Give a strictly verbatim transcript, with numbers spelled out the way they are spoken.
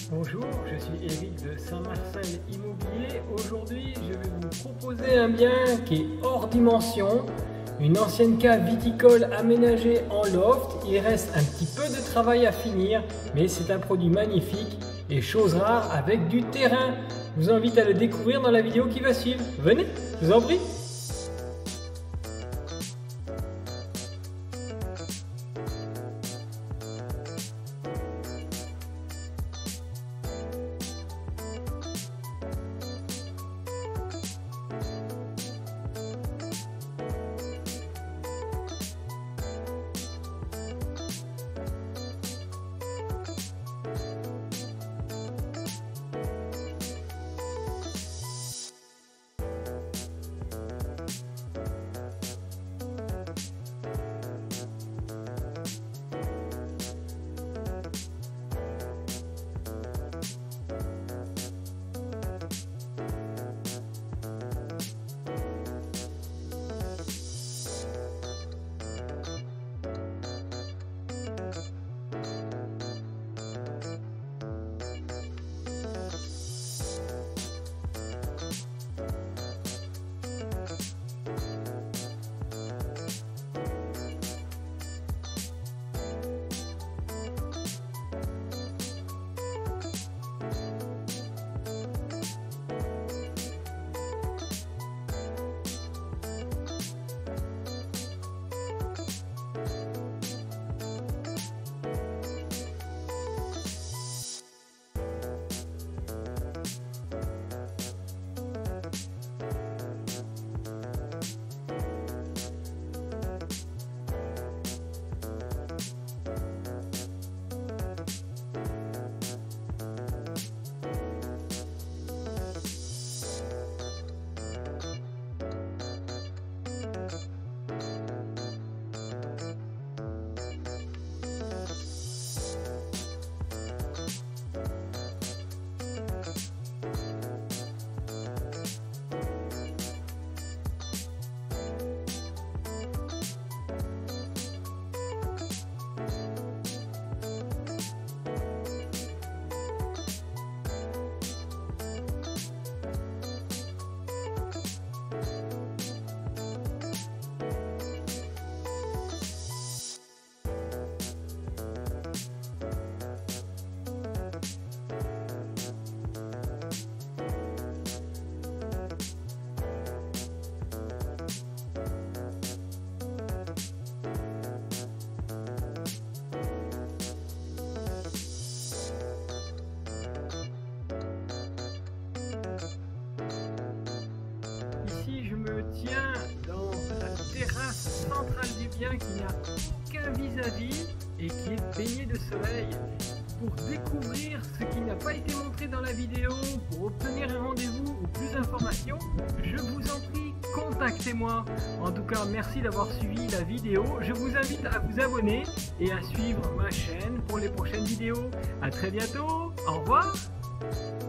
Bonjour, je suis Eric de Saint-Marcel Immobilier. Aujourd'hui, je vais vous proposer un bien qui est hors dimension, une ancienne cave viticole aménagée en loft. Il reste un petit peu de travail à finir, mais c'est un produit magnifique et chose rare avec du terrain. Je vous invite à le découvrir dans la vidéo qui va suivre. Venez, je vous en prie. Ici, je me tiens dans la terrasse centrale du bien qui n'a aucun vis-à-vis et qui est baignée de soleil. Pour découvrir ce qui n'a pas été montré dans la vidéo, pour obtenir un rendez-vous ou plus d'informations, je vous en prie, contactez-moi. En tout cas, merci d'avoir suivi la vidéo. Je vous invite à vous abonner et à suivre ma chaîne pour les prochaines vidéos. À très bientôt, au revoir.